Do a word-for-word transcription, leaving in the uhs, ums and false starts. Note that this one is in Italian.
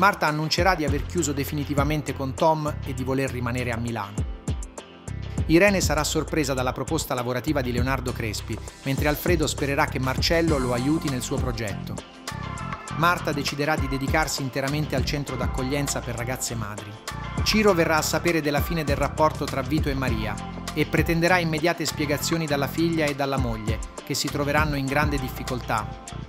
Marta annuncerà di aver chiuso definitivamente con Tom e di voler rimanere a Milano. Irene sarà sorpresa dalla proposta lavorativa di Leonardo Crespi, mentre Alfredo spererà che Marcello lo aiuti nel suo progetto. Marta deciderà di dedicarsi interamente al centro d'accoglienza per ragazze madri. Ciro verrà a sapere della fine del rapporto tra Vito e Maria e pretenderà immediate spiegazioni dalla figlia e dalla moglie, che si troveranno in grande difficoltà.